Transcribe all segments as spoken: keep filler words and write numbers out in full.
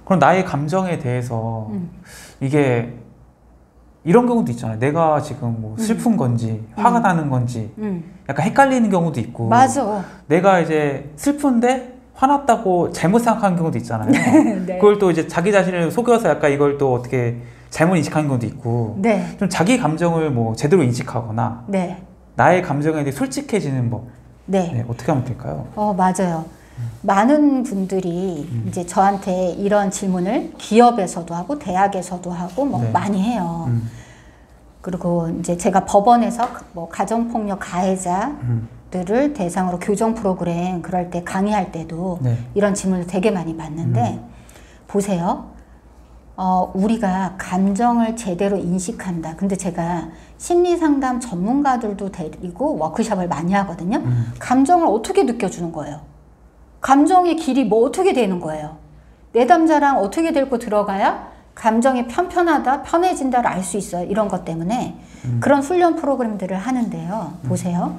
그럼 나의 감정에 대해서 음. 이게 이런 경우도 있잖아요. 내가 지금 뭐 슬픈 음. 건지 화가 음. 나는 건지 음. 약간 헷갈리는 경우도 있고. 맞아. 내가 이제 슬픈데 화났다고 잘못 생각하는 경우도 있잖아요. 네. 그걸 또 이제 자기 자신을 속여서 약간 이걸 또 어떻게 잘못 인식하는 경우도 있고. 네. 좀 자기 감정을 뭐 제대로 인식하거나 네. 나의 감정에 대해 솔직해지는 법. 네. 네. 어떻게 하면 될까요? 어, 맞아요. 음. 많은 분들이 음. 이제 저한테 이런 질문을 기업에서도 하고 대학에서도 하고 뭐 네. 많이 해요. 음. 그리고 이제 제가 법원에서 뭐 가정폭력 가해자들을 음. 대상으로 교정 프로그램 그럴 때 강의할 때도 네. 이런 질문을 되게 많이 받는데 음. 보세요. 어, 우리가 감정을 제대로 인식한다. 근데 제가 심리상담 전문가들도 데리고 워크숍을 많이 하거든요. 음. 감정을 어떻게 느껴주는 거예요? 감정의 길이 뭐 어떻게 되는 거예요? 내담자랑 어떻게 데리고 들어가야 감정이 편편하다, 편해진다를 알 수 있어요. 이런 것 때문에 음. 그런 훈련 프로그램들을 하는데요. 음. 보세요.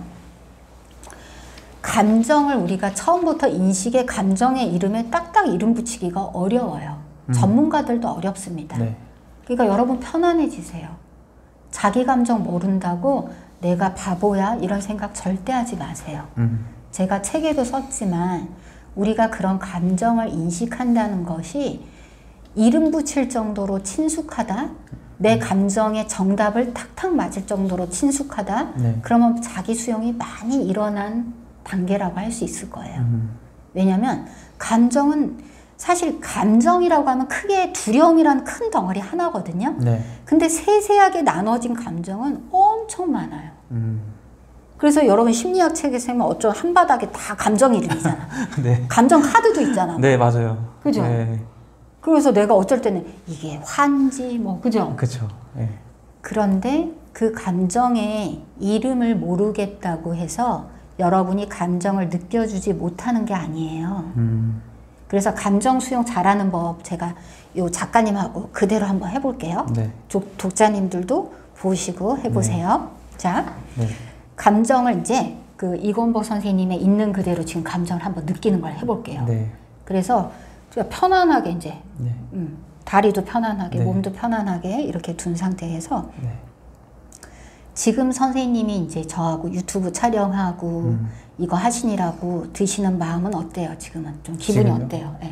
감정을 우리가 처음부터 인식의 감정의 이름에 딱딱 이름 붙이기가 어려워요. 음. 전문가들도 어렵습니다. 네. 그러니까 여러분 편안해지세요. 자기 감정 모른다고 내가 바보야 이런 생각 절대 하지 마세요. 음. 제가 책에도 썼지만 우리가 그런 감정을 인식한다는 것이 이름 붙일 정도로 친숙하다, 내 감정의 정답을 탁탁 맞을 정도로 친숙하다, 네. 그러면 자기 수용이 많이 일어난 단계라고 할 수 있을 거예요. 음. 왜냐하면 감정은 사실 감정이라고 하면 크게 두려움이라는 큰 덩어리 하나거든요. 네. 근데 세세하게 나눠진 감정은 엄청 많아요. 음. 그래서 여러분 심리학 책에서 보면 어쩌면 한 바닥에 다 감정 이름이잖아. 네. 감정 카드도 있잖아. 네, 맞아요. 그죠? 네. 그래서 내가 어쩔 때는 이게 화인지 뭐 그죠? 그렇죠. 네. 그런데 그 감정의 이름을 모르겠다고 해서 여러분이 감정을 느껴주지 못하는 게 아니에요. 음. 그래서 감정 수용 잘하는 법 제가 요 작가님하고 그대로 한번 해볼게요. 네. 독, 독자님들도 보시고 해보세요. 네. 자, 네. 감정을 이제 그 이건복 선생님의 있는 그대로 지금 감정을 한번 느끼는 걸 해볼게요. 네. 그래서 편안하게 이제 네. 음, 다리도 편안하게, 네. 몸도 편안하게 이렇게 둔 상태에서 네. 지금 선생님이 이제 저하고 유튜브 촬영하고 음. 이거 하시느라고 드시는 마음은 어때요? 지금은 좀 기분이 지금요? 어때요? 네.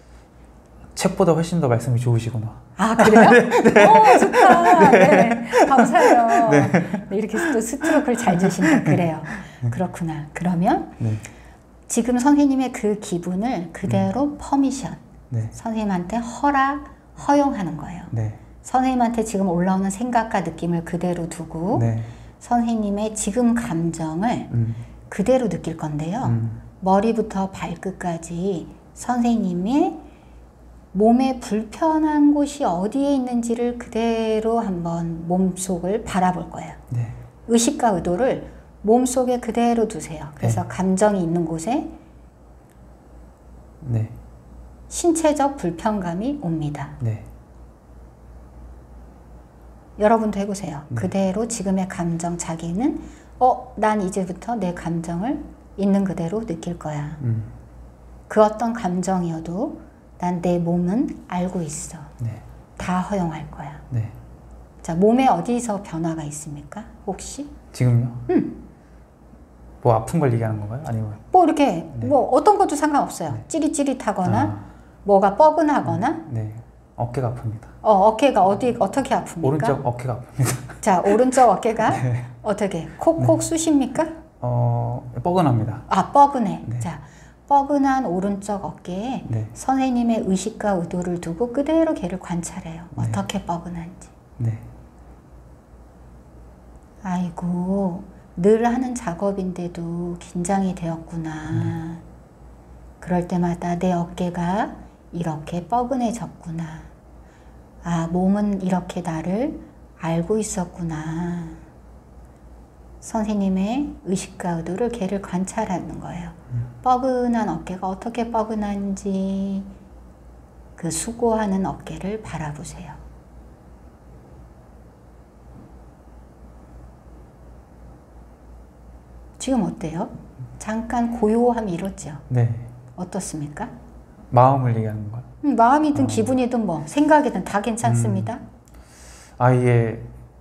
책보다 훨씬 더 말씀이 좋으시구나. 아 그래요? 네. 네. 오 좋다. 네. 네. 감사해요. 네. 네, 이렇게 또 스트로크를 잘 주신다. 그래요. 네. 그렇구나. 그러면 네. 지금 선생님의 그 기분을 그대로 음. 퍼미션, 네. 선생님한테 허락, 허용하는 거예요. 네. 선생님한테 지금 올라오는 생각과 느낌을 그대로 두고 네. 선생님의 지금 감정을 음. 그대로 느낄 건데요. 음. 머리부터 발끝까지 선생님의 몸에 불편한 곳이 어디에 있는지를 그대로 한번 몸속을 바라볼 거예요. 네. 의식과 의도를 몸속에 그대로 두세요. 그래서 네. 감정이 있는 곳에 네. 신체적 불편감이 옵니다. 네. 여러분도 해보세요. 네. 그대로 지금의 감정 자기는 어, 난 이제부터 내 감정을 있는 그대로 느낄 거야. 음. 그 어떤 감정이어도 난 내 몸은 알고 있어. 네. 다 허용할 거야. 네. 자, 몸에 어디서 변화가 있습니까? 혹시? 지금요? 음. 뭐 아픈 걸 얘기하는 건가요? 아니면 뭐 이렇게 네. 뭐 어떤 것도 상관없어요. 네. 찌릿찌릿하거나 아. 뭐가 뻐근하거나. 네. 어깨가 아픕니다. 어, 어깨가 어디 어떻게 아픕니까? 오른쪽 어깨가 아픕니다. 자, 오른쪽 어깨가 네. 어떻게 콕콕 네. 쑤십니까? 어, 뻐근합니다. 아, 뻐근해. 네. 자, 뻐근한 오른쪽 어깨에 네. 선생님의 의식과 의도를 두고 그대로 걔를 관찰해요. 네. 어떻게 뻐근한지. 네. 아이고, 늘 하는 작업인데도 긴장이 되었구나. 네. 그럴 때마다 내 어깨가 이렇게 뻐근해졌구나. 아, 몸은 이렇게 나를 알고 있었구나. 선생님의 의식과 의도를 걔를 관찰하는 거예요. 음. 뻐근한 어깨가 어떻게 뻐근한지 그 수고하는 어깨를 바라보세요. 지금 어때요? 잠깐 고요함이 이렇죠? 네. 어떻습니까? 마음을 얘기하는 거야. 음, 마음이든 어. 기분이든 뭐 생각이든 다 괜찮습니다. 음. 아 이게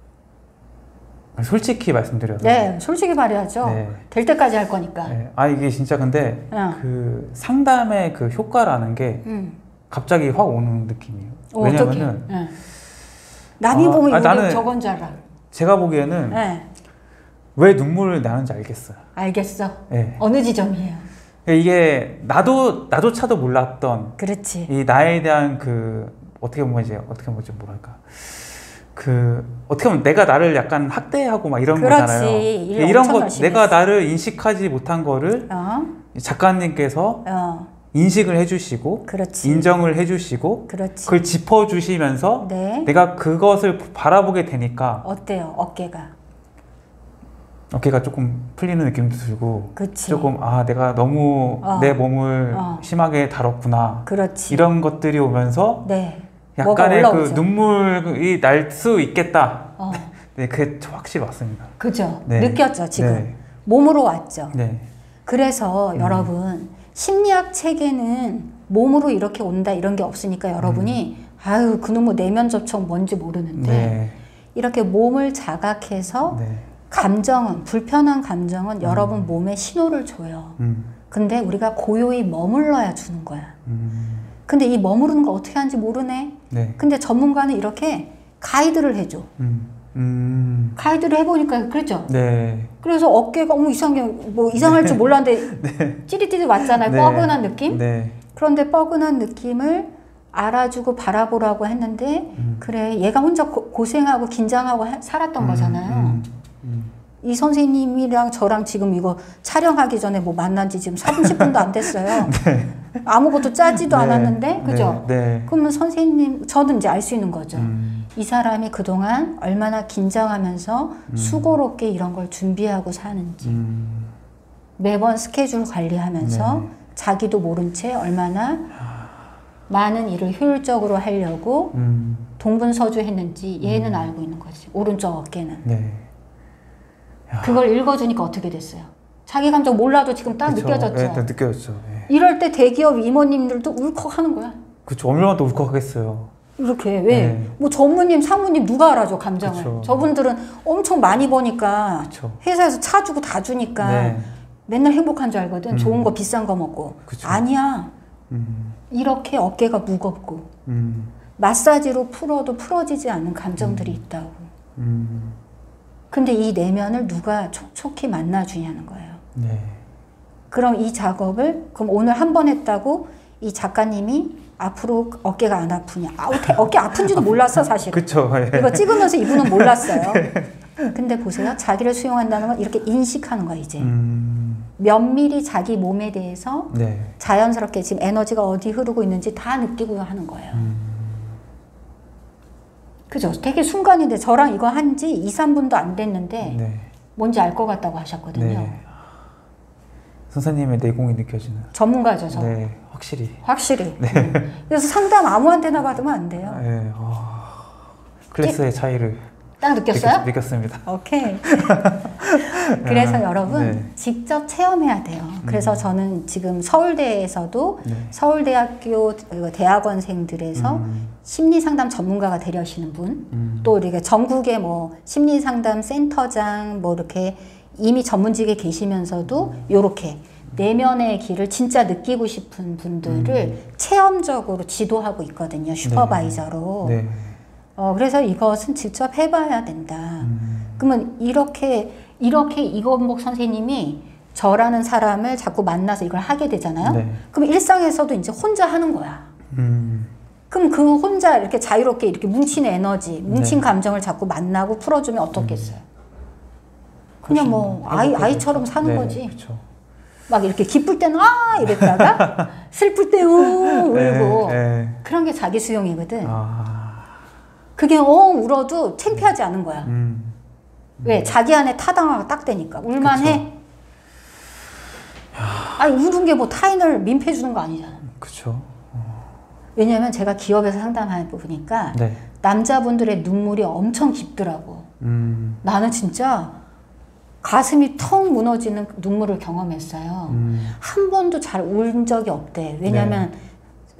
솔직히 말씀드려서 네, 솔직히 말해야죠. 네. 될 때까지 할 거니까. 네. 아 이게 진짜 근데 어. 그 상담의 그 효과라는 게 음. 갑자기 확 오는 느낌이에요. 어, 왜냐면은 네. 남이 아, 보면 아, 이게 나는 저건 줄 알아. 제가 보기에는 네. 왜 눈물을 나는지 알겠어요. 알겠어. 네. 어느 지점이에요? 이게 나도 나조차도 몰랐던 그렇지. 이 나에 대한 그 어떻게 보면 이제 어떻게 보면 좀 뭐랄까 그 어떻게 보면 내가 나를 약간 학대하고 막 이런 그렇지. 거잖아요. 일 이런 엄청 거 열심히 내가 했어. 나를 인식하지 못한 거를 어? 작가님께서 어. 인식을 해주시고 그렇지. 인정을 해주시고 그렇지. 그걸 짚어주시면서 네. 내가 그것을 바라보게 되니까 어때요? 어깨가. 어깨가 조금 풀리는 느낌도 들고 그치. 조금 아 내가 너무 어. 내 몸을 어. 심하게 다뤘구나 그렇지. 이런 것들이 오면서 네. 뭐가 약간의 그 올라오죠. 눈물이 날 수 있겠다. 어. 네, 그게 확실히 왔습니다. 그죠? 네. 느꼈죠, 지금. 네. 몸으로 왔죠. 네. 그래서 음. 여러분, 심리학 책에는 몸으로 이렇게 온다 이런 게 없으니까 여러분이 음. 아유, 그놈의 내면 접촉 뭔지 모르는데 네. 이렇게 몸을 자각해서 네. 감정은, 불편한 감정은 음. 여러분 몸에 신호를 줘요. 음. 근데 우리가 고요히 머물러야 주는 거야. 음. 근데 이 머무르는 거 어떻게 하는지 모르네. 네. 근데 전문가는 이렇게 가이드를 해줘. 음. 음. 가이드를 해보니까 그랬죠. 네. 그래서 어깨가 어머 이상해 뭐 이상할 줄 몰랐는데 네. 찌릿찌릿 왔잖아요. 네. 뻐근한 느낌. 네. 그런데 뻐근한 느낌을 알아주고 바라보라고 했는데 음. 그래 얘가 혼자 고, 고생하고 긴장하고 하, 살았던 음. 거잖아요. 음. 음. 이 선생님이랑 저랑 지금 이거 촬영하기 전에 뭐 만난 지 지금 삼십 분도 안 됐어요. 네. 아무것도 짜지도 네. 않았는데 그죠? 네. 네. 그러면 선생님 저도 이제 알 수 있는 거죠. 음. 이 사람이 그동안 얼마나 긴장하면서 음. 수고롭게 이런 걸 준비하고 사는지 음. 매번 스케줄 관리하면서 네. 자기도 모른 채 얼마나 많은 일을 효율적으로 하려고 음. 동분서주했는지 얘는 알고 있는 거지. 오른쪽 어깨는. 네. 그걸 읽어주니까 어떻게 됐어요? 자기 감정 몰라도 지금 딱 그쵸. 느껴졌죠. 네, 딱 느껴졌죠. 네. 이럴 때 대기업 임원님들도 울컥하는 거야. 그쵸. 얼마나 또 울컥하겠어요. 이렇게 왜? 네. 뭐 전무님, 상무님 누가 알아줘 감정을? 그쵸. 저분들은 엄청 많이 버니까 그쵸. 회사에서 차 주고 다 주니까 네. 맨날 행복한 줄 알거든. 음. 좋은 거 비싼 거 먹고. 그쵸. 아니야. 음. 이렇게 어깨가 무겁고 음. 마사지로 풀어도 풀어지지 않는 감정들이 음. 있다고. 음. 근데 이 내면을 누가 촉촉히 만나주냐는 거예요. 네. 그럼 이 작업을 그럼 오늘 한 번 했다고 이 작가님이 앞으로 어깨가 안 아프냐? 아, 어깨, 어깨 아픈지도 몰랐어 사실. 그쵸. 예. 이거 찍으면서 이분은 몰랐어요. 근데 보세요. 자기를 수용한다는 건 이렇게 인식하는 거야 이제. 음. 면밀히 자기 몸에 대해서 네. 자연스럽게 지금 에너지가 어디 흐르고 있는지 다 느끼고 하는 거예요. 음. 그죠? 되게 순간인데 저랑 이거 한 지 이, 삼 분도 안 됐는데 네. 뭔지 알 것 같다고 하셨거든요. 네. 선생님의 내공이 느껴지는. 전문가죠, 저. 네, 확실히. 확실히. 네. 음. 그래서 상담 아무한테나 받으면 안 돼요. 네. 어... 클래스의 차이를 딱 느꼈어요? 느꼈, 느꼈습니다. 오케이. 그래서 여러분 네. 직접 체험해야 돼요. 그래서 음. 저는 지금 서울대에서도 네. 서울대학교 대학원생들에서 음. 심리상담 전문가가 되려시는 분, 음. 또 이렇게 전국에 뭐 심리상담 센터장 뭐 이렇게 이미 전문직에 계시면서도 요렇게 내면의 길을 진짜 느끼고 싶은 분들을 음. 체험적으로 지도하고 있거든요. 슈퍼바이저로. 네. 어, 그래서 이것은 직접 해봐야 된다. 음. 그러면 이렇게, 이렇게 이건복 선생님이 저라는 사람을 자꾸 만나서 이걸 하게 되잖아요. 네. 그럼 일상에서도 이제 혼자 하는 거야. 음. 그럼 그 혼자 이렇게 자유롭게 이렇게 뭉친 에너지, 뭉친 네. 감정을 자꾸 만나고 풀어주면 어떻겠어요? 음. 그냥 뭐 아이, 행복하죠. 아이처럼 사는 네, 거지. 그쵸. 막 이렇게 기쁠 때는 아 이랬다가 슬플 때 우 울고 네, 네. 그런 게 자기 수용이거든. 아. 그게 엉 울어도 창피하지 않은 거야. 음. 왜? 자기 안에 타당화가 딱 되니까. 울만 그쵸. 해. 아니 우는 게 뭐 타인을 민폐 주는 거 아니잖아. 그쵸. 왜냐면 제가 기업에서 상담해 보니까 네. 남자분들의 눈물이 엄청 깊더라고. 음. 나는 진짜 가슴이 턱 무너지는 눈물을 경험했어요. 음. 한 번도 잘 울 적이 없대. 왜냐면 네.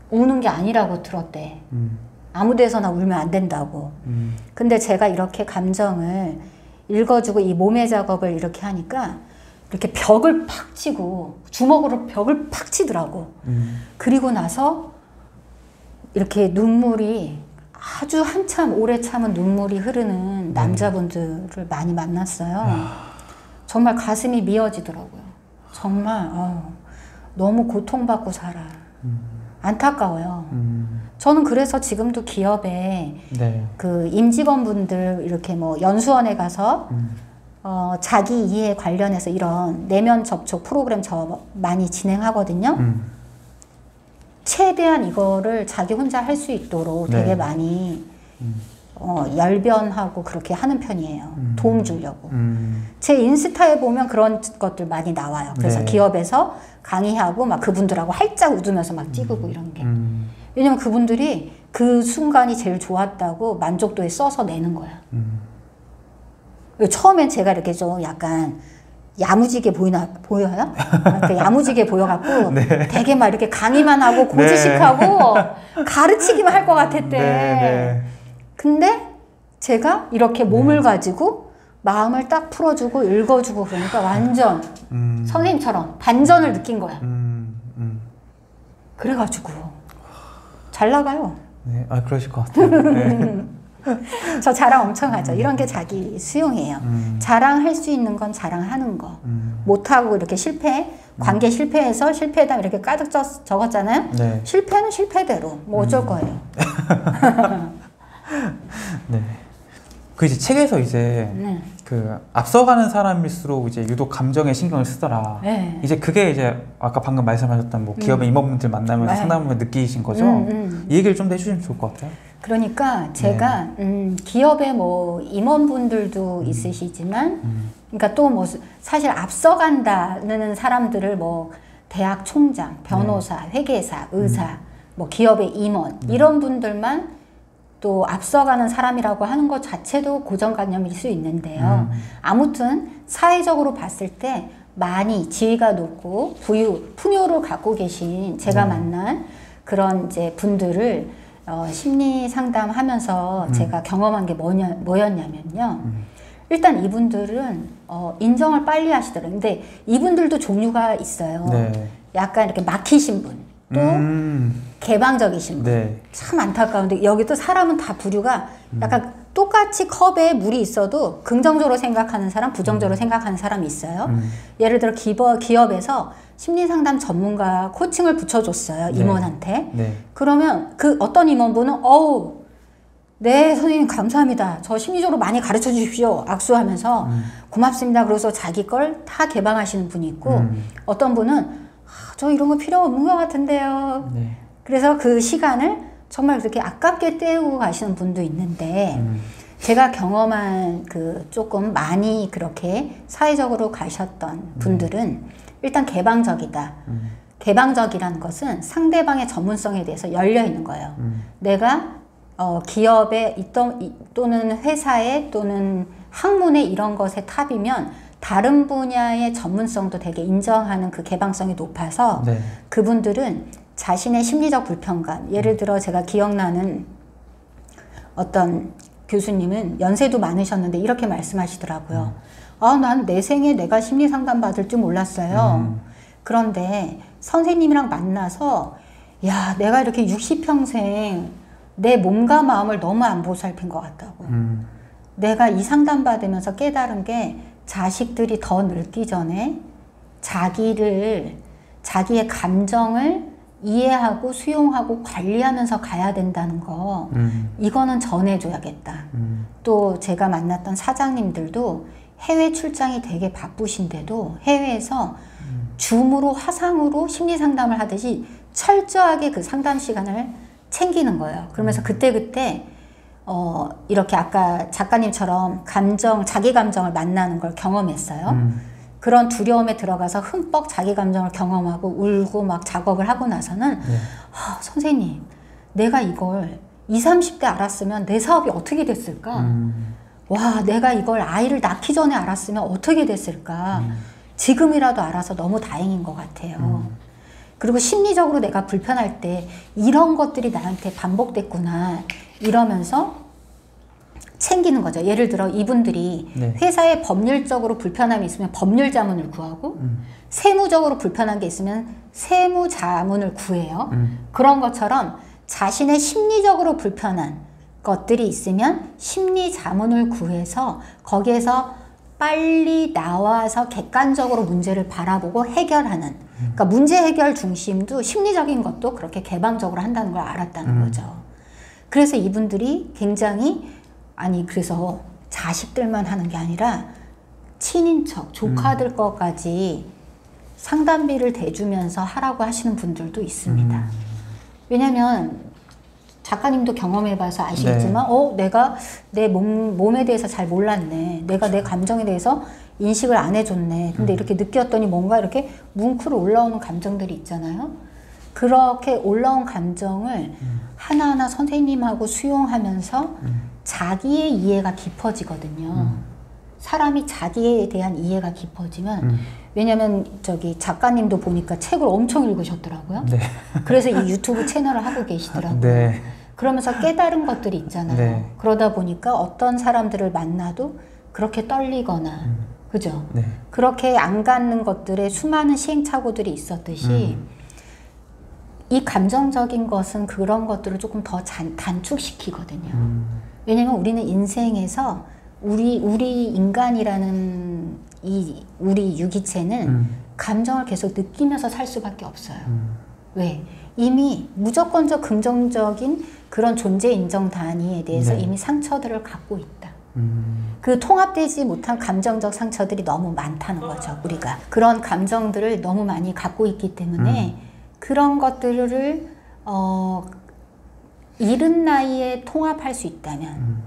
우는 게 아니라고 들었대. 음. 아무 데서나 울면 안 된다고. 음. 근데 제가 이렇게 감정을 읽어주고 이 몸의 작업을 이렇게 하니까 이렇게 벽을 팍 치고 주먹으로 벽을 팍 치더라고. 음. 그리고 나서 이렇게 눈물이 아주 한참 오래 참은 눈물이 흐르는 남자분들을 많이 만났어요. 야. 정말 가슴이 미어지더라고요. 정말 어, 너무 고통받고 살아. 음. 안타까워요. 음. 저는 그래서 지금도 기업에 네. 그 임직원분들 이렇게 뭐 연수원에 가서 음. 어, 자기 이해 관련해서 이런 내면 접촉 프로그램 저 많이 진행하거든요. 음. 최대한 이거를 자기 혼자 할 수 있도록 되게 네. 많이 음. 어, 열변하고 그렇게 하는 편이에요. 음. 도움 주려고. 음. 제 인스타에 보면 그런 것들 많이 나와요. 그래서 네. 기업에서 강의하고 막 그분들하고 활짝 웃으면서 막 찍고 이런 게. 음. 왜냐면 그분들이 그 순간이 제일 좋았다고 만족도에 써서 내는 거야. 음. 처음엔 제가 이렇게 좀 약간 야무지게 보이나, 보여요? 이렇게 야무지게 보여갖고 네. 되게 막 이렇게 강의만 하고 고지식하고 네. 가르치기만 할 것 같았대. 네, 네. 근데 제가 이렇게 몸을 네. 가지고 마음을 딱 풀어주고 읽어주고 그러니까 완전 음. 선생님처럼 반전을 느낀 거야. 음. 음. 그래가지고 잘 나가요. 네, 아 그러실 것 같아요. 네. 저 자랑 엄청 하죠. 이런 게 자기 수용이에요. 음. 자랑할 수 있는 건 자랑하는 거. 음. 못하고 이렇게 실패, 관계 실패해서 실패다 이렇게 가득 적, 적었잖아요. 네. 실패는 실패대로 뭐 어쩔 음. 거예요. 네. 그 이제 책에서 이제 네. 그 앞서가는 사람일수록 이제 유독 감정에 신경을 쓰더라. 네. 이제 그게 이제 아까 방금 말씀하셨던 뭐 기업의 음. 임원분들 만나면서 네. 상담을 느끼신 거죠. 음, 음. 이 얘기를 좀 더 해주시면 좋을 것 같아요. 그러니까 제가 네. 음, 기업의 뭐 임원분들도 음. 있으시지만, 음. 그러니까 또 뭐 사실 앞서간다는 사람들을 뭐 대학 총장, 변호사, 네. 회계사, 의사, 음. 뭐 기업의 임원 네. 이런 분들만 또 앞서가는 사람이라고 하는 것 자체도 고정관념일 수 있는데요. 음. 아무튼 사회적으로 봤을 때 많이 지위가 높고 부유, 풍요를 갖고 계신 제가 음. 만난 그런 이제 분들을 어, 심리 상담하면서 음. 제가 경험한 게 뭐냐, 뭐였냐면요. 음. 일단 이분들은 어, 인정을 빨리 하시더라고요. 근데 이분들도 종류가 있어요. 네. 약간 이렇게 막히신 분, 또 음. 개방적이신 분. 네. 참 안타까운데 여기 또 사람은 다 부류가 약간 음. 똑같이 컵에 물이 있어도 긍정적으로 생각하는 사람, 부정적으로 음. 생각하는 사람이 있어요. 음. 예를 들어 기업, 기업에서 심리상담 전문가 코칭을 붙여줬어요. 네. 임원한테. 네. 그러면 그 어떤 임원분은 어우 네 선생님 감사합니다. 저 심리적으로 많이 가르쳐 주십시오. 악수하면서 음. 고맙습니다. 그래서 자기 걸 다 개방하시는 분이 있고 음. 어떤 분은 아, 저 이런 거 필요 없는 것 같은데요. 네. 그래서 그 시간을 정말 그렇게 아깝게 때우고 가시는 분도 있는데 음. 제가 경험한 그 조금 많이 그렇게 사회적으로 가셨던 분들은 음. 일단 개방적이다. 음. 개방적이라는 것은 상대방의 전문성에 대해서 열려 있는 거예요. 음. 내가 어, 기업에 있던 또는 회사에 또는 학문에 이런 것에 탑이면 다른 분야의 전문성도 되게 인정하는 그 개방성이 높아서 네. 그분들은 자신의 심리적 불편감, 예를 들어 제가 기억나는 어떤 교수님은 연세도 많으셨는데 이렇게 말씀하시더라고요. 음. 아, 난 내 생에 내가 심리 상담 받을 줄 몰랐어요. 음. 그런데 선생님이랑 만나서 야, 내가 이렇게 육십 평생 내 몸과 마음을 너무 안 보살핀 것 같다고. 음. 내가 이 상담 받으면서 깨달은 게 자식들이 더 늙기 전에 자기를, 자기의 감정을 이해하고 수용하고 관리하면서 가야 된다는 거. 음. 이거는 전해줘야겠다. 음. 또 제가 만났던 사장님들도 해외 출장이 되게 바쁘신데도 해외에서 음. 줌으로 화상으로 심리 상담을 하듯이 철저하게 그 상담 시간을 챙기는 거예요. 그러면서 그때그때 어 이렇게 아까 작가님처럼 감정, 자기 감정을 만나는 걸 경험했어요. 음. 그런 두려움에 들어가서 흠뻑 자기 감정을 경험하고 울고 막 작업을 하고 나서는 네. 아, 선생님, 내가 이걸 이십, 삼십 대 알았으면 내 사업이 어떻게 됐을까? 음. 와, 내가 이걸 아이를 낳기 전에 알았으면 어떻게 됐을까? 음. 지금이라도 알아서 너무 다행인 것 같아요. 음. 그리고 심리적으로 내가 불편할 때 이런 것들이 나한테 반복됐구나 이러면서 챙기는 거죠. 예를 들어 이분들이 네. 회사에 법률적으로 불편함이 있으면 법률 자문을 구하고 음. 세무적으로 불편한 게 있으면 세무 자문을 구해요. 음. 그런 것처럼 자신의 심리적으로 불편한 것들이 있으면 심리 자문을 구해서 거기에서 빨리 나와서 객관적으로 문제를 바라보고 해결하는, 그러니까 문제 해결 중심도 심리적인 것도 그렇게 개방적으로 한다는 걸 알았다는 음. 거죠. 그래서 이분들이 굉장히, 아니 그래서 자식들만 하는 게 아니라 친인척, 조카들 음. 것까지 상담비를 대주면서 하라고 하시는 분들도 있습니다. 음. 왜냐면 작가님도 경험해봐서 아시겠지만 네. 어 내가 내 몸, 몸에 대해서 잘 몰랐네. 내가 내 감정에 대해서 인식을 안 해줬네. 근데 음. 이렇게 느꼈더니 뭔가 이렇게 뭉클 올라오는 감정들이 있잖아요. 그렇게 올라온 감정을 음. 하나하나 선생님하고 수용하면서 음. 자기의 이해가 깊어지거든요. 음. 사람이 자기에 대한 이해가 깊어지면 음. 왜냐면 저기 작가님도 보니까 책을 엄청 읽으셨더라고요. 네. 그래서 이 유튜브 채널을 하고 계시더라고요. 네. 그러면서 깨달은 것들이 있잖아요. 네. 그러다 보니까 어떤 사람들을 만나도 그렇게 떨리거나 음. 그죠? 네. 그렇게 안 갖는 것들에 수많은 시행착오들이 있었듯이 음. 이 감정적인 것은 그런 것들을 조금 더 잔, 단축시키거든요. 음. 왜냐면 우리는 인생에서 우리 우리 인간이라는 이 우리 유기체는 음. 감정을 계속 느끼면서 살 수밖에 없어요. 음. 왜? 이미 무조건적 긍정적인 그런 존재 인정 단위에 대해서 네. 이미 상처들을 갖고 있다. 음. 그 통합되지 못한 감정적 상처들이 너무 많다는 거죠. 우리가 그런 감정들을 너무 많이 갖고 있기 때문에 음. 그런 것들을 어, 이른 나이에 통합할 수 있다면 음.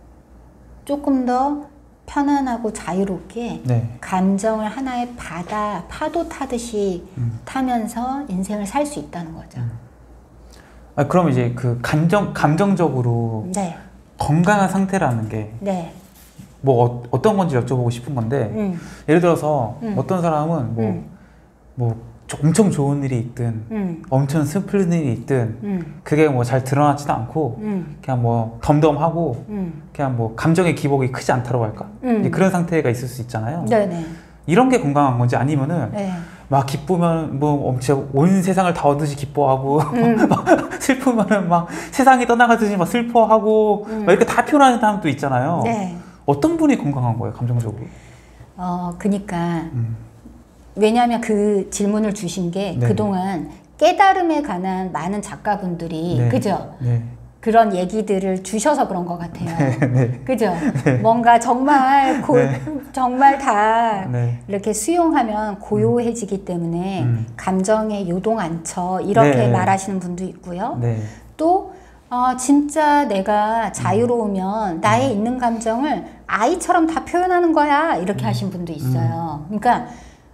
조금 더 편안하고 자유롭게 네. 감정을 하나의 바다, 파도 타듯이 음. 타면서 인생을 살 수 있다는 거죠. 음. 아, 그럼 이제 그 감정, 감정적으로 네. 건강한 상태라는 게 네. 뭐 어, 어떤 건지 여쭤보고 싶은 건데 음. 예를 들어서 음. 어떤 사람은 뭐, 음. 뭐 엄청 좋은 일이 있든 음. 엄청 슬픈 일이 있든 음. 그게 뭐 잘 드러나지도 않고 음. 그냥 뭐 덤덤하고 음. 그냥 뭐 감정의 기복이 크지 않다고 할까? 음. 이제 그런 상태가 있을 수 있잖아요. 네네. 이런 게 건강한 건지 아니면은 네. 막 기쁘면 뭐 엄청 온 세상을 다 얻듯이 기뻐하고 음. 막 슬프면은 막 세상이 떠나가듯이 막 슬퍼하고 음. 막 이렇게 다 표현하는 사람도 있잖아요. 네. 어떤 분이 건강한 거예요, 감정적으로? 어, 그니까 음. 왜냐하면 그 질문을 주신 게 네. 그동안 깨달음에 관한 많은 작가분들이 네. 그죠? 네. 그런 얘기들을 주셔서 그런 것 같아요. 네. 네. 그죠? 네. 뭔가 정말 고, 네. 정말 다 네. 이렇게 수용하면 고요해지기 때문에 음. 감정에 요동 안 쳐 이렇게 네. 말하시는 분도 있고요. 네. 또 어, 진짜 내가 자유로우면 음. 나의 있는 감정을 아이처럼 다 표현하는 거야 이렇게 음. 하신 분도 있어요. 그러니까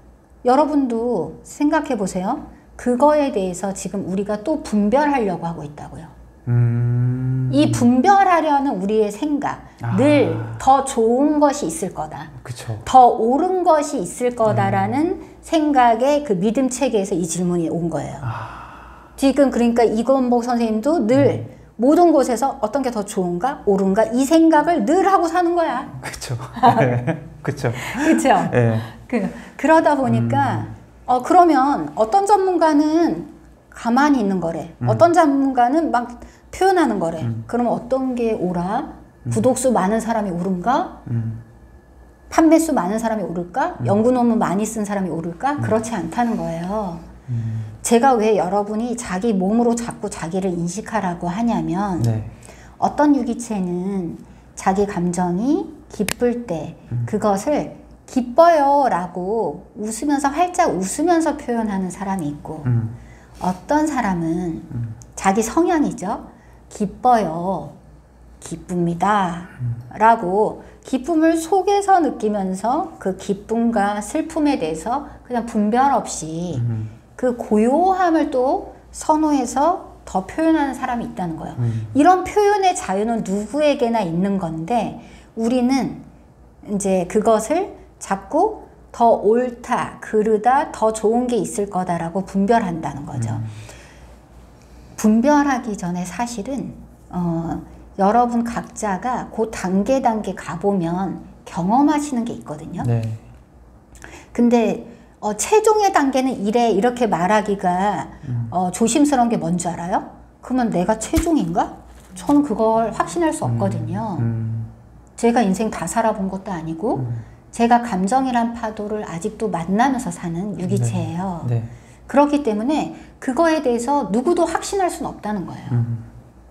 여러분도 생각해 보세요. 그거에 대해서 지금 우리가 또 분별하려고 하고 있다고요. 음... 이 분별하려는 우리의 생각, 아... 늘 더 좋은 것이 있을 거다. 그쵸. 더 옳은 것이 있을 거다라는 음... 생각의 그 믿음 체계에서 이 질문이 온 거예요. 아... 지금 그러니까 이건복 선생님도 늘 음... 모든 곳에서 어떤 게 더 좋은가, 옳은가 이 생각을 늘 하고 사는 거야. 그렇죠. 네. 그렇죠. 그렇죠. 네. 그, 그러다 보니까 음. 어 그러면 어떤 전문가는 가만히 있는 거래. 음. 어떤 전문가는 막 표현하는 거래. 음. 그러면 어떤 게 옳아? 음. 구독수 많은 사람이 옳은가? 음. 판매수 많은 사람이 옳을까? 음. 연구 논문 많이 쓴 사람이 옳을까? 음. 그렇지 않다는 거예요. 음. 제가 왜 여러분이 자기 몸으로 자꾸 자기를 인식하라고 하냐면 네. 어떤 유기체는 자기 감정이 기쁠 때 음. 그것을 기뻐요 라고 웃으면서 활짝 웃으면서 표현하는 사람이 있고 음. 어떤 사람은 음. 자기 성향이죠. 기뻐요. 기쁩니다. 음. 라고 기쁨을 속에서 느끼면서 그 기쁨과 슬픔에 대해서 그냥 분별 없이 음. 그 고요함을 또 선호해서 더 표현하는 사람이 있다는 거예요. 음. 이런 표현의 자유는 누구에게나 있는 건데 우리는 이제 그것을 자꾸 더 옳다, 그르다, 더 좋은 게 있을 거다라고 분별한다는 거죠. 음. 분별하기 전에 사실은 어, 여러분 각자가 그 단계 단계 가보면 경험하시는 게 있거든요. 네. 근데 어, 최종의 단계는 이래 이렇게 말하기가 음. 어, 조심스러운 게 뭔지 알아요? 그러면 내가 최종인가? 저는 그걸 확신할 수 없거든요. 음. 음. 제가 인생 다 살아본 것도 아니고 음. 제가 감정이란 파도를 아직도 만나면서 사는 유기체예요. 네. 네. 그렇기 때문에 그거에 대해서 누구도 확신할 수는 없다는 거예요. 음.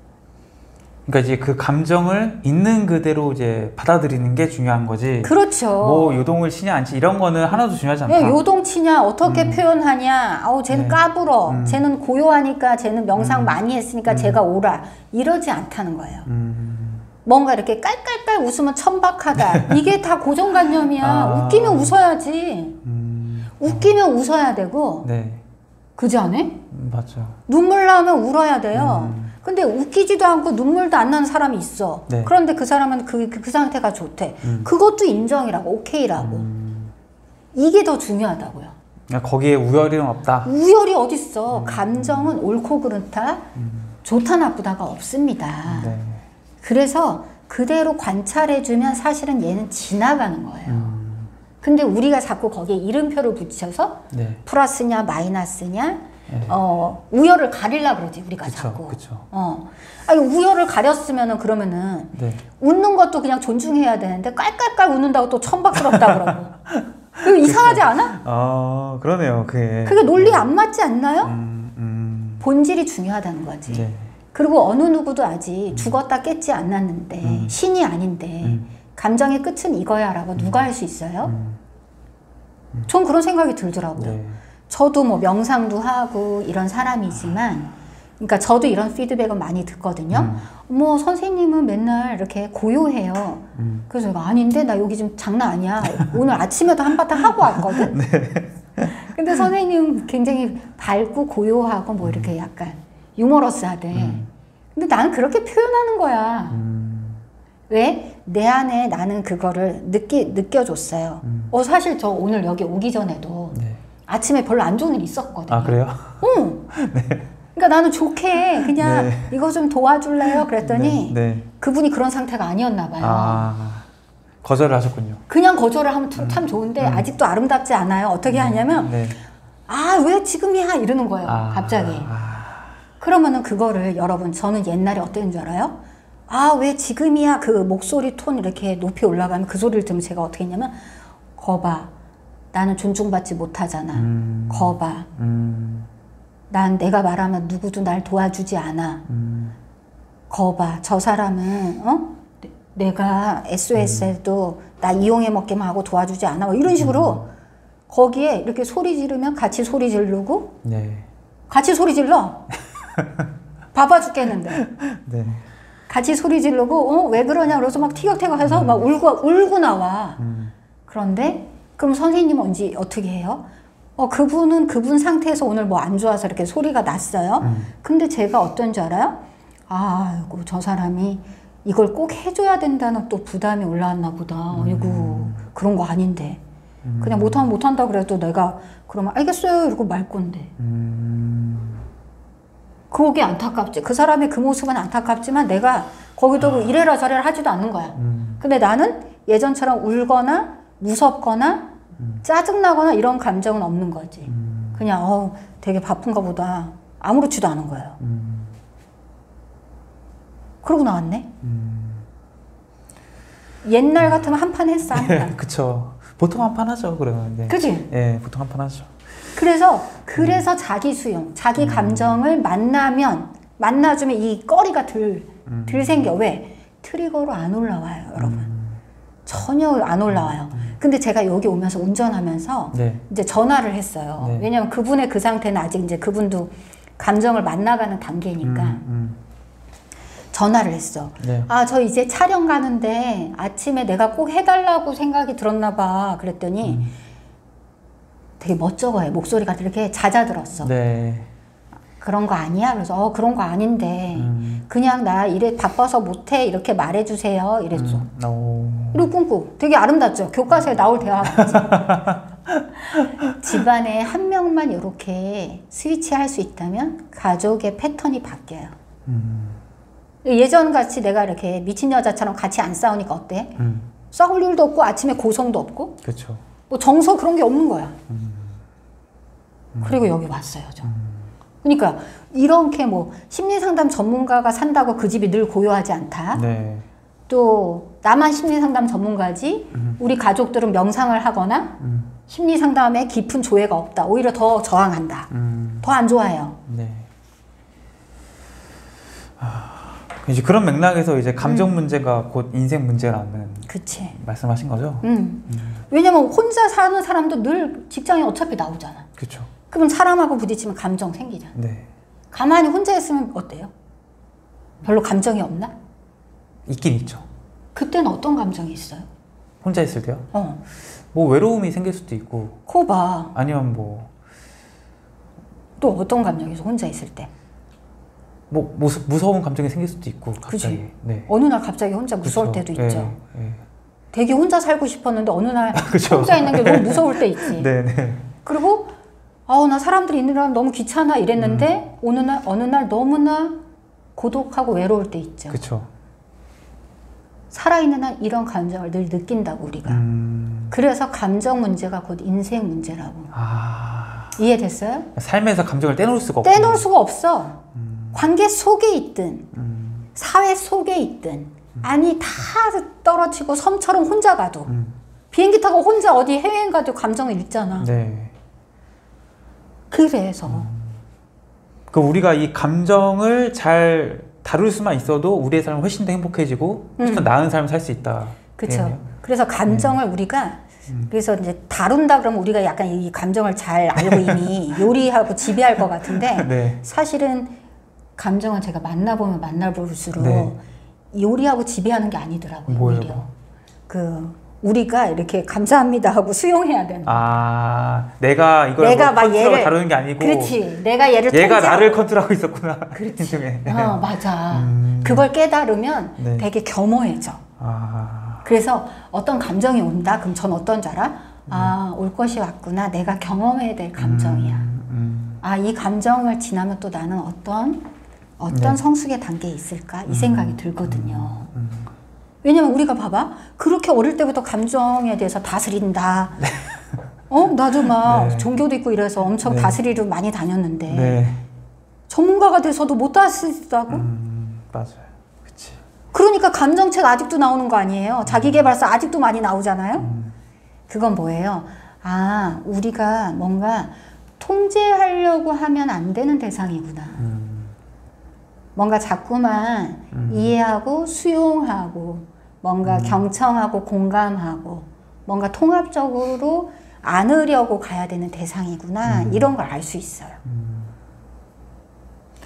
그러니까 이제 그 감정을 있는 그대로 이제 받아들이는 게 중요한 거지. 그렇죠. 뭐 요동을 치냐 안 치냐 이런 거는 하나도 중요하지 않다. 네, 요동 치냐 어떻게 음. 표현하냐. 아우 쟤는 네. 까불어. 음. 쟤는 고요하니까 쟤는 명상 음. 많이 했으니까 음. 제가 오라. 이러지 않다는 거예요. 음. 뭔가 이렇게 깔깔깔 웃으면 천박하다. 이게 다 고정관념이야. 아. 웃기면 웃어야지. 음. 웃기면 웃어야 되고. 네. 그지 않아? 음, 맞죠. 눈물 나오면 울어야 돼요. 음. 근데 웃기지도 않고 눈물도 안 나는 사람이 있어. 네. 그런데 그 사람은 그, 그, 그 상태가 좋대. 음. 그것도 인정이라고, 오케이라고. 음. 이게 더 중요하다고요. 거기에 우열은 없다. 우열이 어딨어. 음. 감정은 옳고 그렇다, 음. 좋다 나쁘다가 없습니다. 네. 그래서 그대로 관찰해주면 사실은 얘는 지나가는 거예요. 음. 근데 우리가 자꾸 거기에 이름표를 붙여서 네. 플러스냐 마이너스냐 네. 어, 우열을 가리려 그러지 우리가 그쵸, 자꾸. 그쵸. 어. 아니 우열을 가렸으면은 그러면은 네. 웃는 것도 그냥 존중해야 되는데 깔깔깔 웃는다고 또 천박스럽다 그러고. 그거 이상하지 않아? 아 그러네요. 그게. 그게 논리 안 맞지 않나요? 음, 음. 본질이 중요하다는 거지. 네. 그리고 어느 누구도 아직 음. 죽었다 깼지 않았는데 음. 신이 아닌데 음. 감정의 끝은 이거야 라고 음. 누가 할 수 있어요? 음. 음. 전 그런 생각이 들더라고요. 네. 저도 뭐 명상도 하고 이런 사람이지만 그러니까 저도 이런 피드백을 많이 듣거든요. 음. 뭐 선생님은 맨날 이렇게 고요해요. 음. 그래서 내가 아닌데 나 여기 지금 장난 아니야. 오늘 아침에도 한바탕 하고 왔거든. 네. 근데 선생님 굉장히 밝고 고요하고 뭐 이렇게 약간 유머러스하대. 음. 근데 나는 그렇게 표현하는 거야. 음. 왜? 내 안에 나는 그거를 느끼, 느껴줬어요. 음. 어, 사실 저 오늘 여기 오기 전에도 네. 아침에 별로 안 좋은 일 있었거든요. 아, 그래요? 응. 네. 그러니까 나는 좋게 그냥 네. 이거 좀 도와줄래요? 그랬더니 네. 네. 그분이 그런 상태가 아니었나 봐요. 아, 거절을 하셨군요. 그냥 거절을 하면 참, 참 좋은데 음. 아직도 아름답지 않아요. 어떻게 하냐면 네. 아, 왜 지금이야? 이러는 거예요. 아, 갑자기. 아. 그러면은 그거를 여러분 저는 옛날에 어땠는 줄 알아요? 아, 왜 지금이야? 그 목소리 톤 이렇게 높이 올라가면 그 소리를 들으면 제가 어떻게 했냐면 거봐. 나는 존중받지 못하잖아. 음. 거봐. 음. 난 내가 말하면 누구도 날 도와주지 않아. 음. 거봐. 저 사람은 어? 내가 에스오에스에도 음. 나 이용해 먹기만 하고 도와주지 않아. 뭐 이런 식으로 음. 거기에 이렇게 소리 지르면 같이 소리 지르고 네. 같이 소리 질러. 바빠 죽겠는데. 네. 같이 소리 지르고 어? 왜 그러냐 그래서 막 티격태격해서 음. 막 울고 울고 나와. 음. 그런데 그럼 선생님은 언제 어떻게 해요? 어 그분은 그분 상태에서 오늘 뭐 안 좋아서 이렇게 소리가 났어요. 음. 근데 제가 어떤 줄 알아요? 아이고 저 사람이 이걸 꼭 해줘야 된다는 또 부담이 올라왔나 보다. 음. 아이고 그런 거 아닌데. 음. 그냥 못하면 못한다 그래도 내가 그러면 알겠어요 이러고 말 건데. 음. 그게 안타깝지. 그 사람의 그 모습은 안타깝지만 내가 거기도 아. 이래라 저래라 하지도 않는 거야. 음. 근데 나는 예전처럼 울거나 무섭거나 음. 짜증나거나 이런 감정은 없는 거지. 음. 그냥 어 되게 바쁜가 보다. 아무렇지도 않은 거예요. 음. 그러고 나왔네. 음. 옛날 같으면 한 판 했어. 한 판. 그쵸. 보통 한 판 하죠. 그러면. 네. 그치? 예, 보통 한 판 하죠. 그래서 그래서 음. 자기 수용, 자기 음. 감정을 만나면 만나주면 이 꺼리가 들, 음. 들 생겨. 왜? 트리거로 안 올라와요, 여러분. 음. 전혀 안 올라와요. 음. 근데 제가 여기 오면서 운전하면서 네. 이제 전화를 했어요. 네. 왜냐면 그분의 그 상태는 아직 이제 그분도 감정을 만나가는 단계니까 음. 음. 전화를 했어. 네. 아, 저 이제 촬영 가는데 아침에 내가 꼭 해달라고 생각이 들었나 봐. 그랬더니 음. 되게 멋쩍어요. 목소리가 이렇게 잦아들었어. 네. 그런 거 아니야? 그래서 어 그런 거 아닌데 음. 그냥 나 이래 바빠서 못해 이렇게 말해주세요 이랬어. 음. 이러고 뿜고 되게 아름답죠? 교과서에 나올 대화 같지? 집안에 한 명만 이렇게 스위치할 수 있다면 가족의 패턴이 바뀌어요. 음. 예전같이 내가 이렇게 미친 여자처럼 같이 안 싸우니까 어때? 음. 싸울 일도 없고 아침에 고성도 없고 그쵸. 뭐 정서 그런 게 없는 거야. 음. 음. 그리고 여기 왔어요. 저. 음. 그러니까 이렇게 뭐 심리상담 전문가가 산다고 그 집이 늘 고요하지 않다. 네. 또 나만 심리상담 전문가지 음. 우리 가족들은 명상을 하거나 음. 심리상담에 깊은 조예가 없다. 오히려 더 저항한다. 음. 더 안 좋아해요. 네. 아, 이제 그런 맥락에서 이제 감정 음. 문제가 곧 인생 문제라는 그치. 말씀하신 거죠? 음. 음. 왜냐면 혼자 사는 사람도 늘 직장에 어차피 나오잖아. 그렇죠. 그럼 사람하고 부딪히면 감정 생기잖아. 네. 가만히 혼자 있으면 어때요? 별로 감정이 없나? 있긴 있죠. 그때는 어떤 감정이 있어요? 혼자 있을 때요? 어. 뭐 외로움이 생길 수도 있고. 코 봐. 아니면 뭐. 또 어떤 감정이 있어? 혼자 있을 때. 뭐 무서, 무서운 감정이 생길 수도 있고. 갑자기. 네. 어느 날 갑자기 혼자 무서울 그쵸. 때도 있죠. 네. 네. 되게 혼자 살고 싶었는데 어느 날 혼자 있는 게 너무 무서울 때 있지. 네네. 그리고 아우 나 사람들이 있느라 너무 귀찮아 이랬는데 음. 어느 날 어느 날 너무나 고독하고 외로울 때 있죠. 그렇죠. 살아있는 한 이런 감정을 늘 느낀다고 우리가. 음. 그래서 감정 문제가 곧 인생 문제라고. 아. 이해됐어요? 삶에서 감정을 떼놓을 수가 없고. 떼놓을 수가 없어. 음. 관계 속에 있든 음. 사회 속에 있든 음. 아니 다 떨어지고 섬처럼 혼자 가도 음. 비행기 비행기 타고 혼자 어디 해외여행 가도 감정을 읽잖아. 네. 그래서 음. 그 우리가 이 감정을 잘 다룰 수만 있어도 우리의 삶은 훨씬 더 행복해지고 훨씬 더 음. 나은 삶을 살 수 있다. 그렇죠. 그래서 감정을 네. 우리가 음. 그래서 이제 다룬다 그러면 우리가 약간 이 감정을 잘 알고 이미 요리하고 지배할 것 같은데 네. 사실은 감정은 제가 만나보면 만나볼수록 네. 요리하고 지배하는 게 아니더라고요. 뭐예요? 오히려 그 우리가 이렇게 감사합니다 하고 수용해야 되는. 아, 내가 이걸 내가 뭐 컨트롤 얘를, 다루는 게 아니고. 그렇지. 내가 얘를 얘가 통제하고. 나를 컨트롤하고 있었구나. 그렇지. 네. 어, 맞아. 음. 그걸 깨달으면 네. 되게 겸허해져. 아. 그래서 어떤 감정이 온다? 그럼 전 어떤 줄 알아? 네. 아, 올 것이 왔구나. 내가 경험해야 될 감정이야. 음. 음. 아, 이 감정을 지나면 또 나는 어떤 어떤 네. 성숙의 단계에 있을까? 이 음. 생각이 들거든요. 음. 왜냐면 우리가 봐봐. 그렇게 어릴 때부터 감정에 대해서 다스린다. 네. 어? 나도 막 네. 종교도 있고 이래서 엄청 네. 다스리러 많이 다녔는데 네. 전문가가 돼서도 못 다스리다고? 음, 맞아요. 그치. 그러니까 감정책 아직도 나오는 거 아니에요? 자기계발서 아직도 많이 나오잖아요? 음. 그건 뭐예요? 아, 우리가 뭔가 통제하려고 하면 안 되는 대상이구나. 음. 뭔가 자꾸만 음. 이해하고 수용하고 뭔가 음. 경청하고 공감하고 뭔가 통합적으로 안으려고 가야 되는 대상이구나. 음. 이런 걸 알 수 있어요. 음.